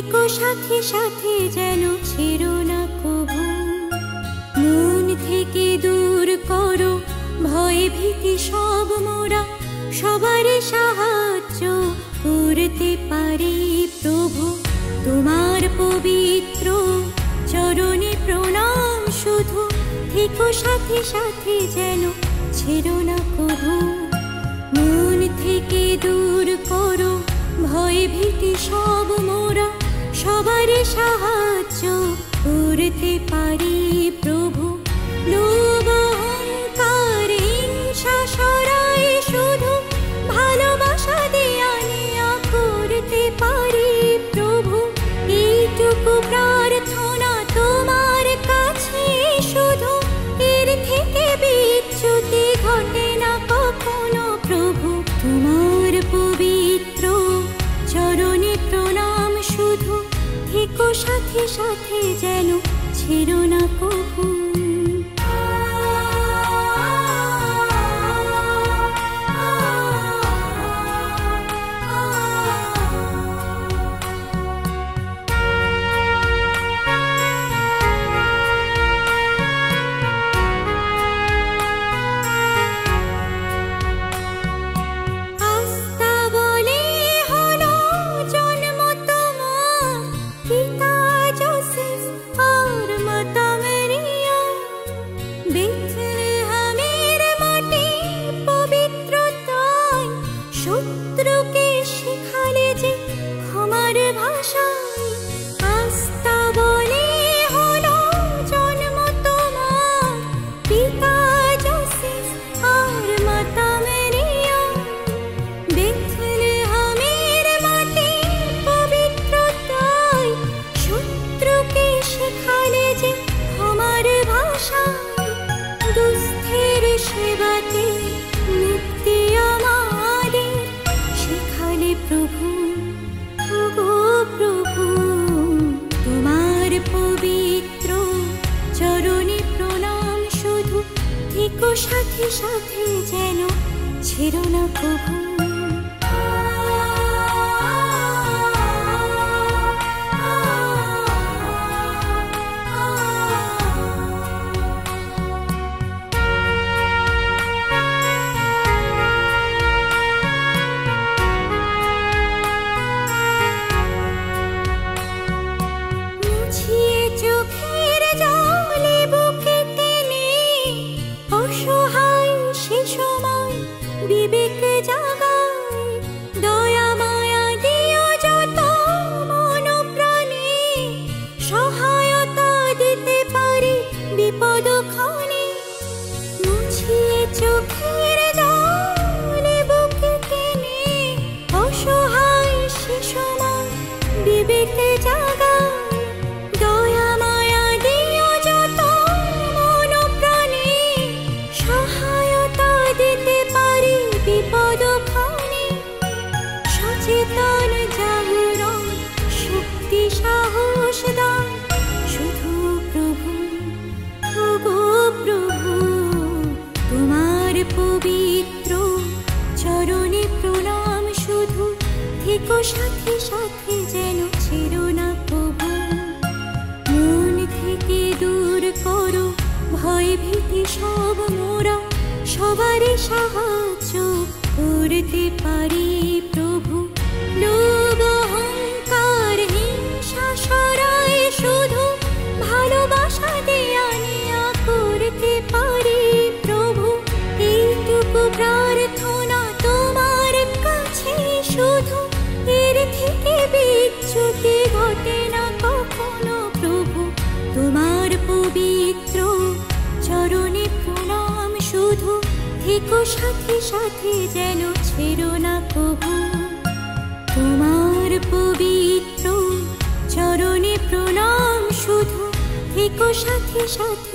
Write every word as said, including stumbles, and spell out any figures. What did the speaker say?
থেকো সাথে সাথে যেন ছেড়ো না কভু। মন থেকে দূর করো ভয় ভীতি সব মোরা, সবার সাহায্য করতে পারি প্রভু। তোমার পবিত্র চরণে প্রণাম শুধু, থেকো সাথে সাথে যেন ছেড়ো না কভু। মন থেকে দূর করো ভয় ভীতি সব মোরা, সবার সাহায্য করতে পারি প্রভু। লোভ অহংকার হিংসা সরাই শুধু, ভালোবাসা দেয়া নেয়া করতে পারি প্রভু। এইটুকু প্রার্থনা তোমার কাছে শুধু, এর থেকে বিচ্যুতি ঘটে না কখনো প্রভু। তোমার পবিত্র চরণে প্রণাম শুধু, থেকো সাথে সাথে যেন ছেড়ো না কভু। সাথে সাথে যেন ছেড়ো না কভু। সাথে সাথে যেন ছেড়ো না কভু। মন থেকে দূর করো ভয় ভীতি সব মোরা, সবার সাহায্য করতে পারি প্রভু। লোভ অহংকার হিংসা সরাই শুধু, ভালোবাসা দেয়া নেয়া করতে পারি প্রভু। এইটুকু প্রার্থনা তোমার কাছে শুধু, এর থেকে বিচ্যুতি ঘটে না কখনো প্রভু। তোমার পবিত্র চরণে প্রণাম শুধু, থেকো সাথে সাথে যেন ছেড়ো না কভু। তোমার পবিত্র চরণে প্রণাম শুধু, থেকো সাথে সাথে